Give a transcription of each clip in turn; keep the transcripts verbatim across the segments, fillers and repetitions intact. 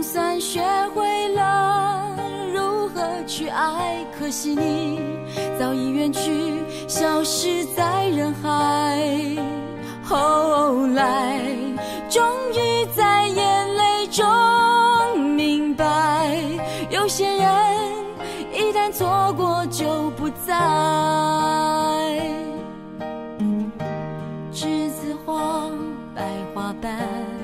算学会了如何去爱，可惜你早已远去，消失在人海。后来终于在眼泪中明白，有些人一旦错过就不再。栀子花白花瓣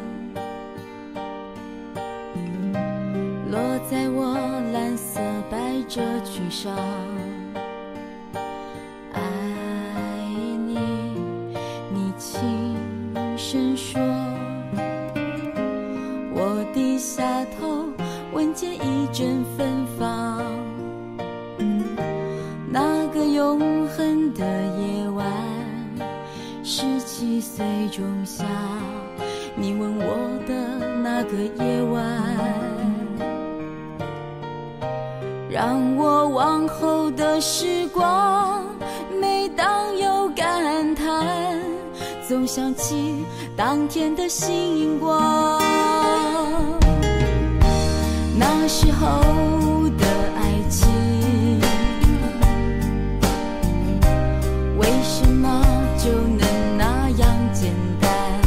落在我蓝色百褶裙上，爱你，你轻声说。我低下头，闻见一阵芬芳。那个永恒的夜晚，十七岁仲夏，你吻我的那个夜晚，让我往后的时光，每当有感叹，总想起当天的星光。那时候的爱情，为什么就能那样简单？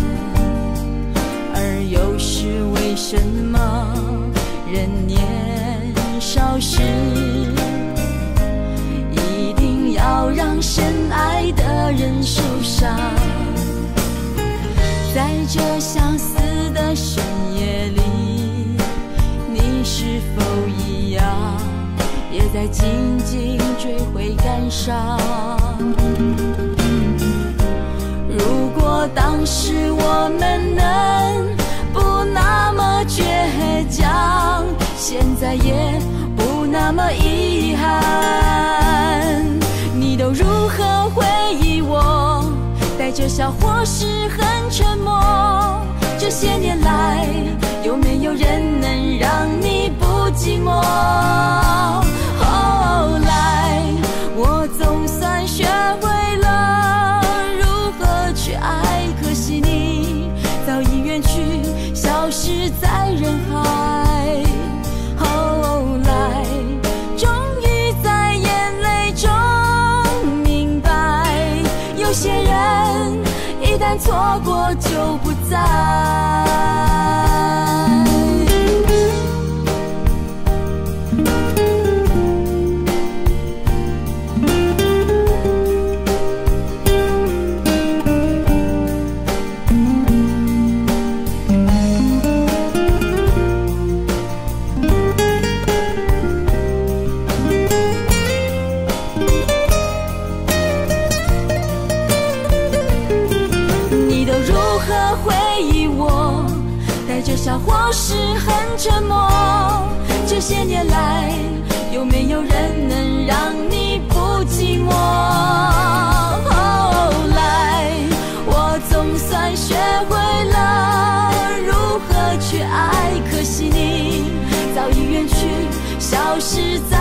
而又是为什么人年少时，一定要让深爱的人受伤？在这相思的深夜里，你是否一样，也在静静追悔感伤？如果当时我们能不那么倔强，现在也不那么遗憾。你都如何回忆我？带着笑或是很沉默。这些年来，有没有人能让你不寂寞？后来我总算学会了如何去爱，可惜你早已远去，消失在人海。后来终于在眼泪中明白，有些人一旦错过就不再。笑或是很沉默，这些年来，有没有人能让你不寂寞？后来我总算学会了如何去爱，可惜你早已远去，消失在